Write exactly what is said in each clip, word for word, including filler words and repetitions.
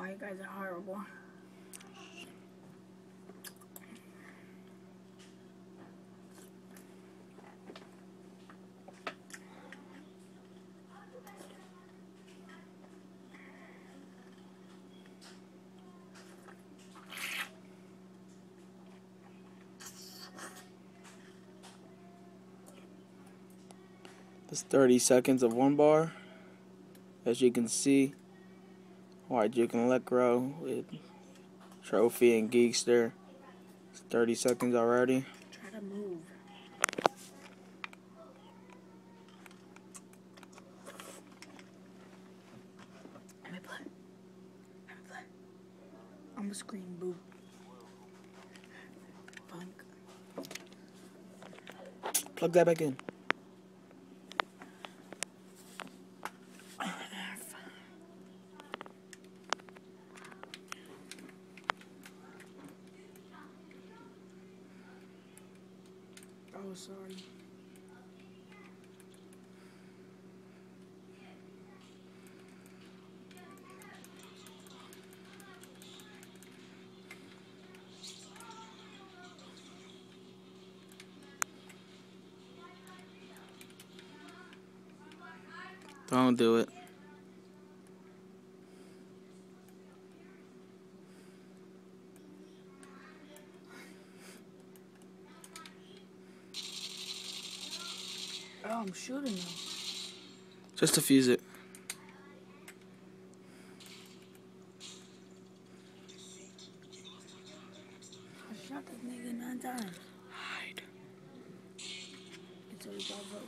you guys are horrible. That's thirty seconds of one bar. As you can see, White Duke and Electro with Trophy and Geekster. It's thirty seconds already. Try to move. Let me play. Let me play. I'm a scream boo. Punk. Plug that back in. Oh, sorry. Don't do it. Oh, I'm shooting them. Just defuse it. I shot this nigga nine times. Hide. Until he got vote.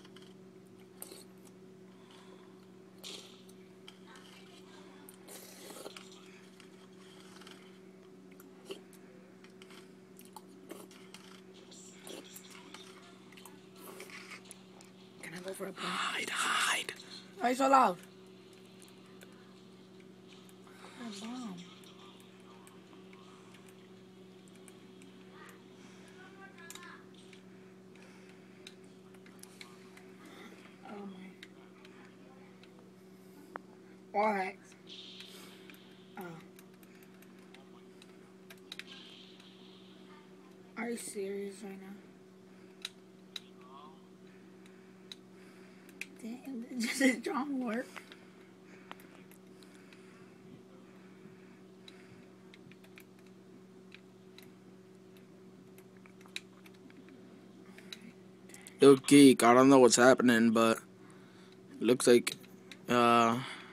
Can I go for a point? Hide, hide. Why are you so loud? A bomb. Oh my. Alright. Oh. Are you serious right now? Damn, this is strong work. Yo, Geek, I don't know what's happening, but it looks like uh